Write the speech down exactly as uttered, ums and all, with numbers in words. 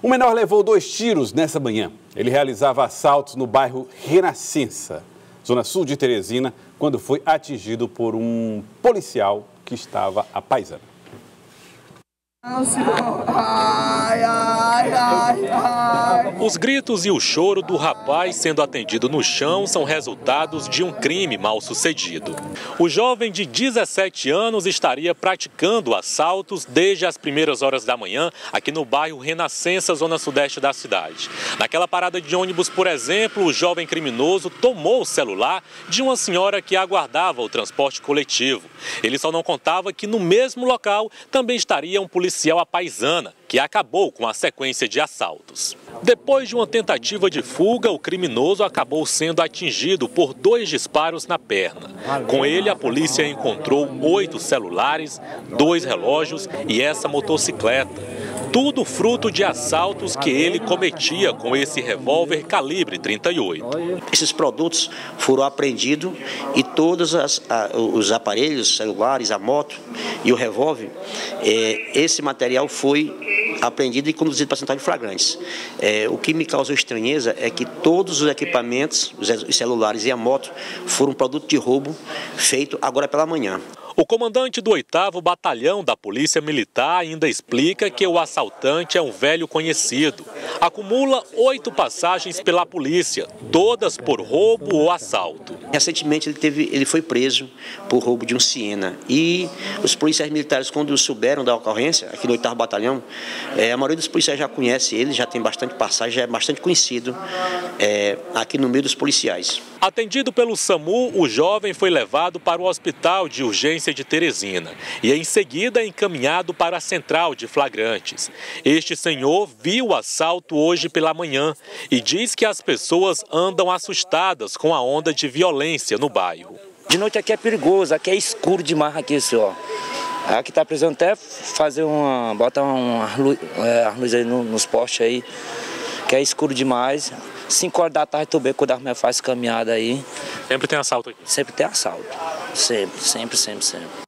O menor levou dois tiros nessa manhã. Ele realizava assaltos no bairro Renascença, zona sul de Teresina, quando foi atingido por um policial que estava à paisana. Ai, ai, ai, ai. Os gritos e o choro do rapaz sendo atendido no chão são resultados de um crime mal sucedido. O jovem de dezessete anos estaria praticando assaltos desde as primeiras horas da manhã aqui no bairro Renascença, zona sudeste da cidade. Naquela parada de ônibus, por exemplo, o jovem criminoso tomou o celular de uma senhora que aguardava o transporte coletivo. Ele só não contava que no mesmo local também estaria um policial à paisana, que acabou com a sequência de assaltos. Depois de uma tentativa de fuga, o criminoso acabou sendo atingido por dois disparos na perna. Com ele, a polícia encontrou oito celulares, dois relógios e essa motocicleta. Tudo fruto de assaltos que ele cometia com esse revólver calibre trinta e oito. Esses produtos foram apreendidos e todos as, a, os aparelhos celulares, a moto e o revólver, é, esse material foi apreendido e conduzido para a central de flagrantes. É, o que me causou estranheza é que todos os equipamentos, os celulares e a moto, foram produto de roubo feito agora pela manhã. O comandante do oitavo Batalhão da Polícia Militar ainda explica que o assaltante é um velho conhecido. Acumula oito passagens pela polícia, todas por roubo ou assalto. Recentemente ele, teve, ele foi preso por roubo de um Siena. E os policiais militares, quando souberam da ocorrência, aqui no oitavo Batalhão, é, a maioria dos policiais já conhece ele, já tem bastante passagem, já é bastante conhecido é, aqui no meio dos policiais. Atendido pelo SAMU, o jovem foi levado para o Hospital de Urgência de Teresina e em seguida encaminhado para a central de flagrantes. Este senhor viu o assalto hoje pela manhã e diz que as pessoas andam assustadas com a onda de violência no bairro. De noite aqui é perigoso, aqui é escuro demais aqui, senhor. Aqui tá precisando até fazer uma, botar uma luz, é, luz aí no, nos postes aí, que é escuro demais. cinco horas da tarde tu vê quando a mulher faz caminhada aí. Sempre tem assalto aqui? Sempre tem assalto. Sempre, sempre, sempre, sempre.